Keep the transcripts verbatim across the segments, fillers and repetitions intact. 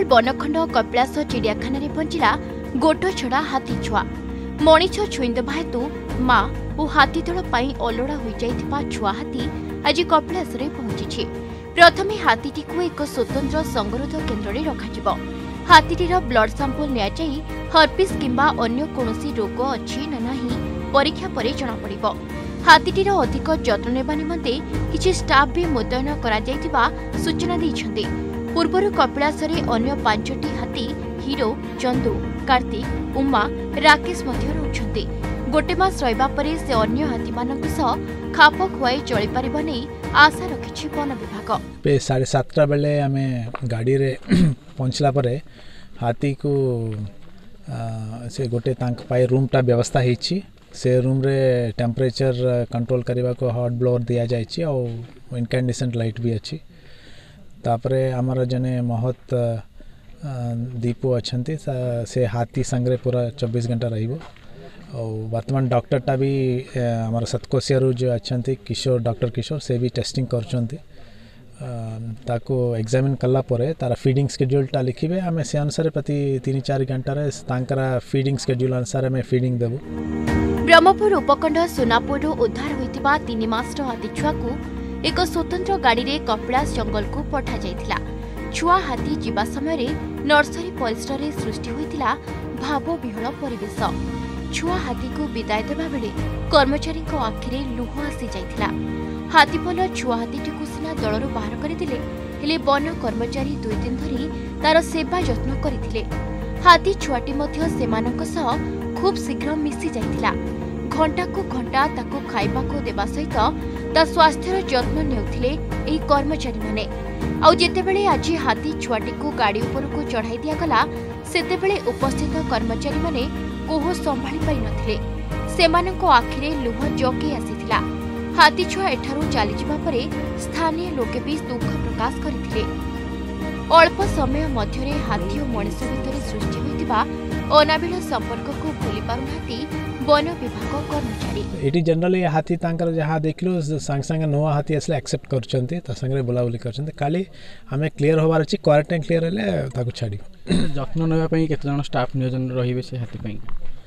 बनखंड कपिलास चिड़ियाखाना पहुंचला गोट छड़ा हाथी छुआ मणिष छुईदेवा हेतु माँ और हाथी दल अलड़ा हो जाइथिबा छुआ हाथी आज कपिलास पहुंची। प्रथमे हाथीटी को एक स्वतंत्र संगरोध केन्द्र में रखाजिब। हाथीटीर ब्लड सैंपल नियाजाई हर्पिस किंबा अन्य कोनोसी रोग अछि ना नाही परीक्षा पर जना पड़िबो। हाथीटीर अधिक जत्न नेबा निमंते किछि स्टाफ भी मुतयन करा जायतिबा सूचना दैछन्ते। पूर्वरु कपिलासरे अन्य पांचटी हाथी हीरो, चंदू, कार्तिक, उमा, राकेश मध्य रहउछन्ते। गोटे मास रहिबा परे से अन्य हाथी मानक सह खाप खुआई चली पारिबा नै आशा रखिछि वन विभाग। पे साढ़े सातटा बेले आमे गाड़ी रे पहुंचला परे हाथी को आ, से गोटे तांक पाई रूम टा व्यवस्था हेछि। से रूम रे टेम्परेचर कंट्रोल करबा को हॉट ब्लोअर दिया जायछि और इनकैंडेसेंट लाइट भी अछि। तापरे हमर जने महत दीपो अछंती से हाथी संग्रे पूरा चौबीस घंटा रहिबो। और वर्तमान डॉक्टर टा भी हमारा सतकोशियारू जो अछंती किशोर डॉक्टर किशोर से भी टेस्टिंग करछंती। ताको एग्जामिन कला परे तारा फीडिंग शेड्यूल टा लिखिबे। आमे से अनुसार प्रति तीन चार घंटा रे तांकरा फीडिंग शेड्यूल अनुसार में फीडिंग देबो। ब्रह्मपुर उपखंड सोनापुर उद्धार होइतिबा तीन मासर हाथी छुआ को एक स्वतंत्र गाड़ी रे कपिलास जंगल को पठा जाइथिला। छुआ हाथी जीवा समय रे नर्सरी परिसर रे सृष्टि होइतिला भाव विहल परिवेश। छुआ हाथी को विदाय देबा बेले कर्मचारी को आखिरे लुह आसी जाइथिला। हाथीपल छुआ हाथीटी को सिना दलरू बाहर करदिले हेले वन कर्मचारी दुई दिन धरी तार सेवा जत्न करथिले। हाथी छुआटी मध्य सेमानक सह खूब शीघ्र मिसी जाइथिला। घंटा को घंटा ताको खाइबा को देबा सहित ता स्वास्थ्यर जत्न नेउथिले एही कर्मचारी माने। आउ जेतेबेले आज हाथी छुआटी को गाड़ी ऊपर को चढ़ाई दिया गला सेतेबेले उपस्थित कर्मचारी माने कोह संभाली पारि नथिले। सेमानक आखिरे लुह जके आसीथिला। हाथी छुआ एठारू चली जिबा परे स्थानीय लोके भी दुख प्रकाश करथिले। अल्प समय मध्यरे हाथी और मनुष्य भितर सृष्टि होइतिबा अनाबिल संपर्क को भूली पारुनाती वन विभाग कर्मचारी। एटी जनरली हाथी तांकर जहाँ देखलो संग संग नोआ हाथी असले एक्सेप्ट करछन्ते ता संगे बुलाबुली करछन्ते। काली हमें क्लियर होबार अछि क्वारंटाइन क्लियर हेले ताको छाडी जत्न नेबा पई केते जण स्टाफ नियोजन रहिबे से हाथी पई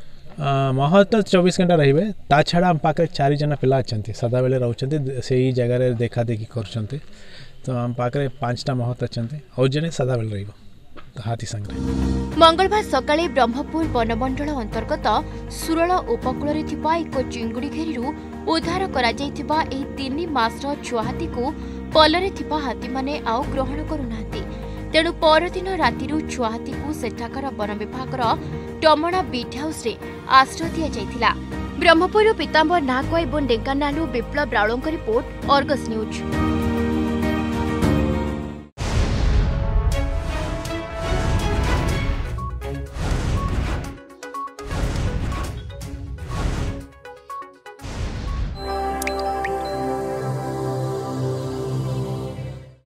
महत चौबीस घंटा रहिबे। ता छाड़ा हम पाके चारि जना पिला अछन्ते सदा बेले रहउछन्ते सेही जगह रे देखा देखी करछन्ते। तो हम पाके पांचटा महत अछन्ते और जने सदा बेले रहिबो हाथी संगे। मंगलवार सकाळे ब्रह्मपुर वनमंडल अंतर्गत सुरल उपकूल रे थिबा एक चिंगुड़ी घेरिरु उद्धार करा जाइथिबा एही तीन मासर छुआ हाथी को पलरे थिबा हाथी माने आउ ग्रहण करुनाहांती। तेणु परदिन रातिरु छुआ हाथी को सेठाकर वन विभागर टमणा बीट हाउस रे आश्रय दिया जाइथिला। ब्रह्मपुर पीतांबर नाहक एवं ढेंकानालु विप्लव रावलଙ୍କ रिपोर्ट अर्गस न्यूज।